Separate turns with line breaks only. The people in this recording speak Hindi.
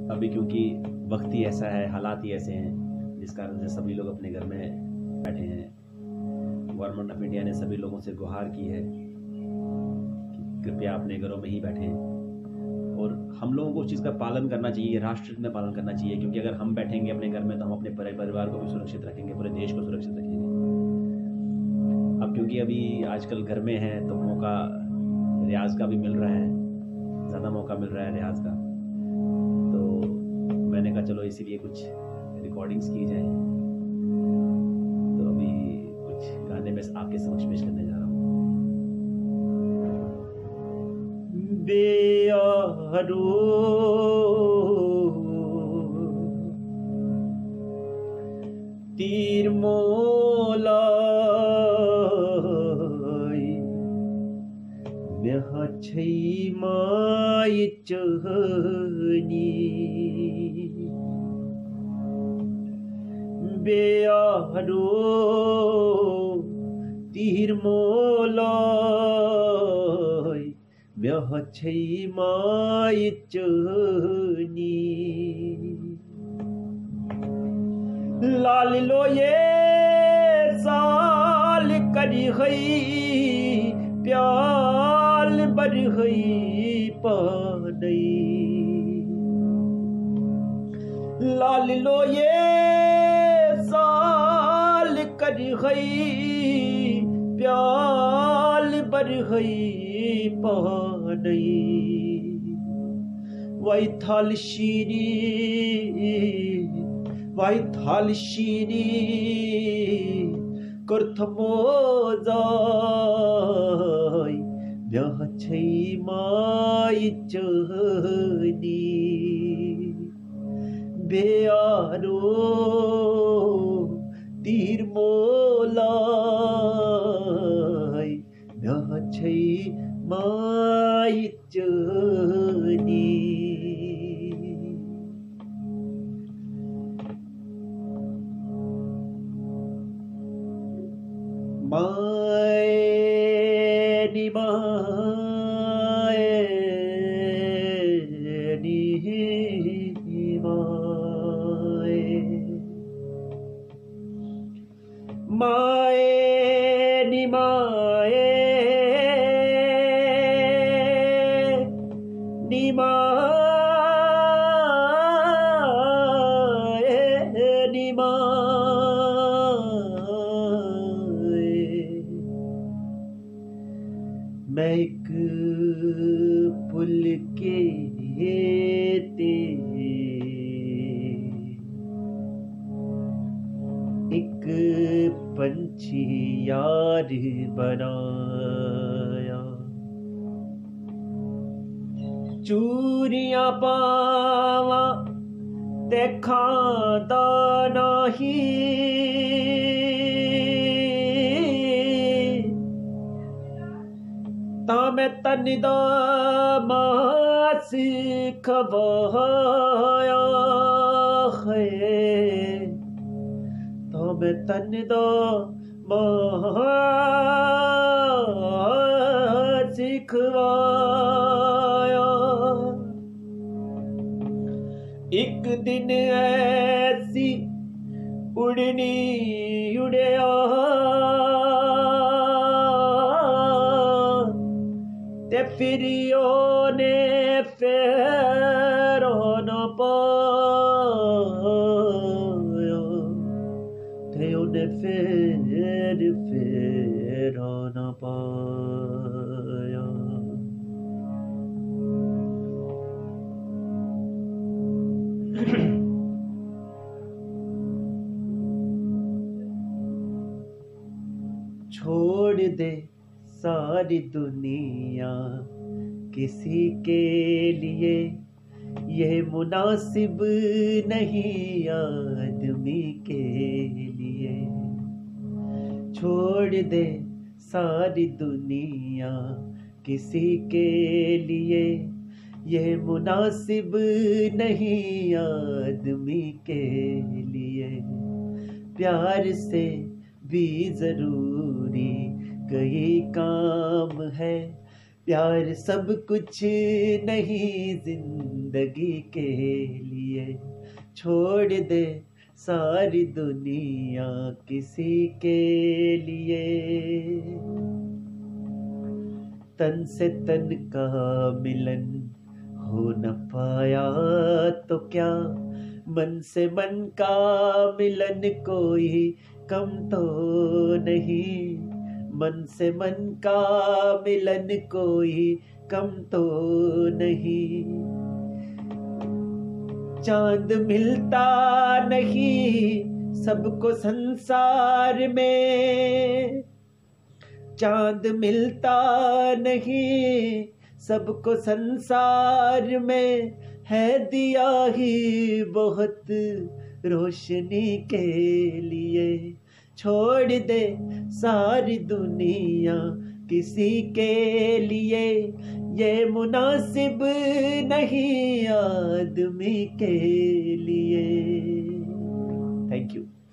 अभी क्योंकि वक्त ही ऐसा है, हालात ही ऐसे हैं, जिस कारण से सभी लोग अपने घर में बैठे हैं। गवर्नमेंट ऑफ इंडिया ने सभी लोगों से गुहार की है कि कृपया अपने घरों में ही बैठें, और हम लोगों को उस चीज़ का पालन करना चाहिए, राष्ट्र में पालन करना चाहिए, क्योंकि अगर हम बैठेंगे अपने घर में तो हम अपने परिवार को भी सुरक्षित रखेंगे, पूरे देश को सुरक्षित रखेंगे। अब क्योंकि अभी आजकल घर में है तो मौका रियाज का भी मिल रहा है, ज़्यादा मौका मिल रहा है रियाज का, तो मैंने कहा चलो इसीलिए कुछ रिकॉर्डिंग्स की जाए। तो अभी कुछ गाने में आपके समक्ष पेश करने जा रहा हूँ। बेयारो तीर मोलाई ब्याह छै माय चहनी बेयारो तीर मोलाई ब्याह छै माय चहनी लाल लो ये साल करी हई प्याल बर हई पानई लाल लो ये साल करी हई प्याल बर हई पानई वही थाल शीरी वाई थाल शीरी करथमो जाय ब्याह छै माय चहनी बेयारो तीर मोलाई ब्याह छै माय चहनी माय नी माय नी माय माय नी माय नी माय नी मैं एक पुल के ते एक पंछी यार बनाया चूरियां पावा देखा दाना ही मैं तन दा मास खवाया है तो मैं तन दा मास खवाया एक दिन ऐसी उड़नी उड़या ते फिर ने फेर न पाया ते उन्हें फेर न पाया छोड़ दे सारी दुनिया किसी के लिए यह मुनासिब नहीं आदमी के लिए छोड़ दे सारी दुनिया किसी के लिए यह मुनासिब नहीं आदमी के लिए प्यार से भी जरूरी कई काम है प्यार सब कुछ नहीं जिंदगी के लिए, छोड़ दे सारी दुनिया किसी के लिए। तन से तन का मिलन हो न पाया तो क्या, मन से मन का मिलन कोई कम तो नहीं, मन से मन का मिलन कोई कम तो नहीं। चांद मिलता नहीं सबको संसार में, चांद मिलता नहीं सबको संसार में, है दिया ही बहुत रोशनी के लिए, छोड़ दे सारी दुनिया किसी के लिए, ये मुनासिब नहीं आदमी के लिए। Thank you.